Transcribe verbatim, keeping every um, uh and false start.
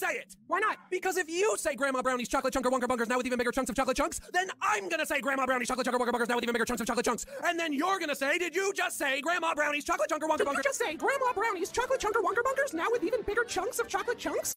say it. Why not? Because if you say Grandma Brownie's chocolate chunker wonker bunkers now with even bigger chunks of chocolate chunks, then I'm gonna say Grandma Brownie's chocolate chunker wonker bunkers now with even bigger chunks of chocolate chunks. And then you're gonna say, did you just say Grandma Brownie's chocolate chunker wonker Did you bunkers? just say Grandma Brownie's chocolate chunker wonker bunkers now with even bigger chunks of chocolate chunks?